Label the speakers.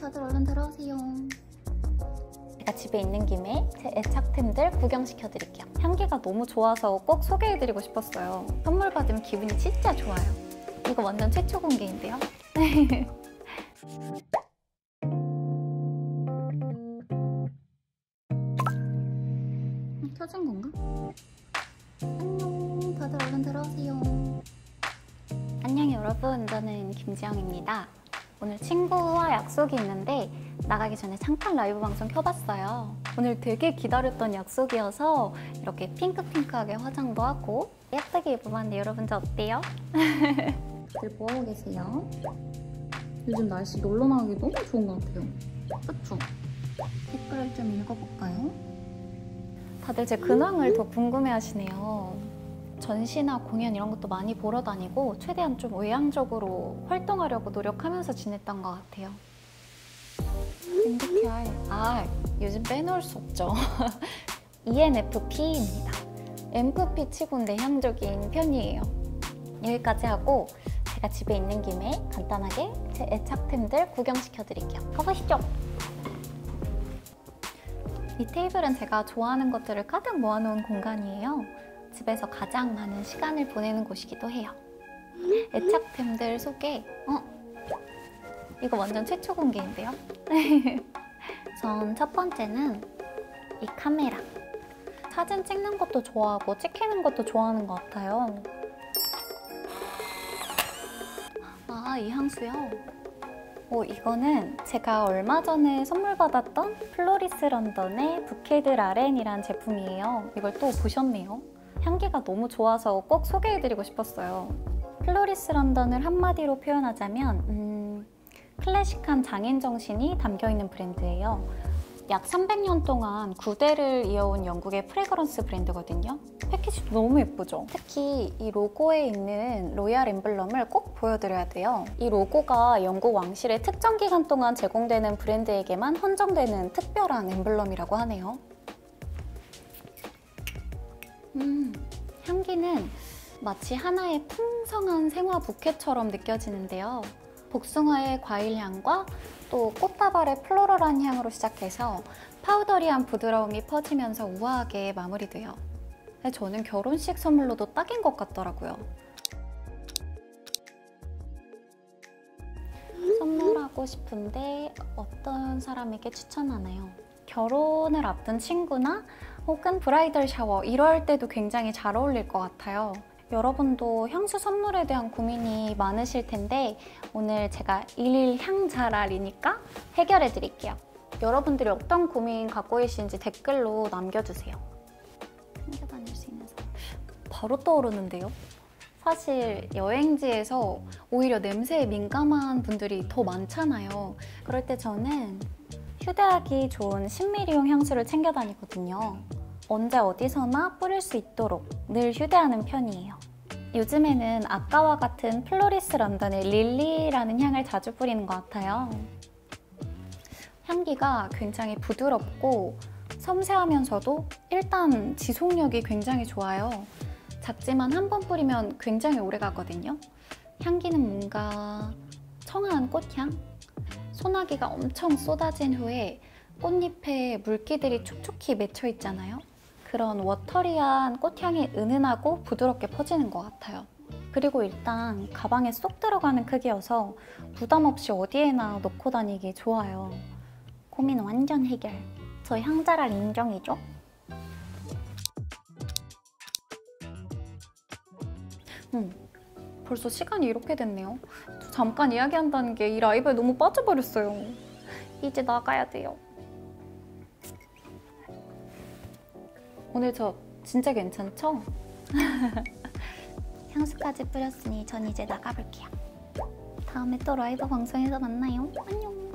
Speaker 1: 다들 얼른 들어오세요. 제가 집에 있는 김에 제 애착템들 구경시켜드릴게요. 향기가 너무 좋아서 꼭 소개해드리고 싶었어요. 선물 받으면 기분이 진짜 좋아요. 이거 완전 최초 공개인데요. 켜진 건가? 안녕, 다들 얼른 들어오세요. 안녕 여러분, 저는 김지영입니다. 오늘 친구와 약속이 있는데 나가기 전에 잠깐 라이브 방송 켜봤어요. 오늘 되게 기다렸던 약속이어서 이렇게 핑크핑크하게 화장도 하고 예쁘게 입어봤는데 여러분들 어때요? 다들 뭐하고 계세요? 요즘 날씨 놀러 나가기 너무 좋은 것 같아요. 그쵸? 댓글을 좀 읽어볼까요? 다들 제 근황을 더 궁금해하시네요. 전시나 공연 이런 것도 많이 보러 다니고 최대한 좀 외향적으로 활동하려고 노력하면서 지냈던 것 같아요. MBTI, 요즘 빼놓을 수 없죠. ENFP입니다. MFP 치곤 내향적인 편이에요. 여기까지 하고 제가 집에 있는 김에 간단하게 제 애착템들 구경시켜드릴게요. 가보시죠. 이 테이블은 제가 좋아하는 것들을 가득 모아놓은 공간이에요. 집에서 가장 많은 시간을 보내는 곳이기도 해요. 애착템들 소개. 이거 완전 최초 공개인데요. 전 첫 번째는 이 카메라. 사진 찍는 것도 좋아하고 찍히는 것도 좋아하는 것 같아요. 이 향수요? 이거는 제가 얼마 전에 선물 받았던 플로리스 런던의 부케드 라렌이란 제품이에요. 이걸 또 보셨네요. 향기가 너무 좋아서 꼭 소개해드리고 싶었어요. 플로리스 런던을 한마디로 표현하자면 클래식한 장인 정신이 담겨있는 브랜드예요. 약 300년 동안 9대를 이어온 영국의 프레그런스 브랜드거든요. 패키지도 너무 예쁘죠? 특히 이 로고에 있는 로얄 엠블럼을 꼭 보여드려야 돼요. 이 로고가 영국 왕실의 특정 기간 동안 제공되는 브랜드에게만 헌정되는 특별한 엠블럼이라고 하네요. 향기는 마치 하나의 풍성한 생화 부케처럼 느껴지는데요. 복숭아의 과일향과 또 꽃다발의 플로럴한 향으로 시작해서 파우더리한 부드러움이 퍼지면서 우아하게 마무리돼요. 저는 결혼식 선물로도 딱인 것 같더라고요. 선물하고 싶은데 어떤 사람에게 추천하나요? 결혼을 앞둔 친구나 혹은 브라이덜 샤워 이럴 때도 굉장히 잘 어울릴 것 같아요. 여러분도 향수 선물에 대한 고민이 많으실 텐데 오늘 제가 일일 향자랄이니까 해결해 드릴게요. 여러분들이 어떤 고민 갖고 계신지 댓글로 남겨주세요. 챙겨 다닐 수 있는 사람 바로 떠오르는데요? 사실 여행지에서 오히려 냄새에 민감한 분들이 더 많잖아요. 그럴 때 저는 휴대하기 좋은 10ml용 향수를 챙겨 다니거든요. 언제 어디서나 뿌릴 수 있도록 늘 휴대하는 편이에요. 요즘에는 아까와 같은 플로리스 런던의 릴리라는 향을 자주 뿌리는 것 같아요. 향기가 굉장히 부드럽고 섬세하면서도 일단 지속력이 굉장히 좋아요. 작지만 한 번 뿌리면 굉장히 오래 가거든요. 향기는 뭔가 청아한 꽃향? 소나기가 엄청 쏟아진 후에 꽃잎에 물기들이 촉촉히 맺혀 있잖아요. 그런 워터리한 꽃향이 은은하고 부드럽게 퍼지는 것 같아요. 그리고 일단 가방에 쏙 들어가는 크기여서 부담 없이 어디에나 넣고 다니기 좋아요. 고민 완전 해결. 저 향자랄 인정이죠? 벌써 시간이 이렇게 됐네요. 저 잠깐 이야기한다는 게 이 라이브에 너무 빠져버렸어요. 이제 나가야 돼요. 오늘 저 진짜 괜찮죠? 향수까지 뿌렸으니 전 이제 나가볼게요. 다음에 또 라이브 방송에서 만나요. 안녕.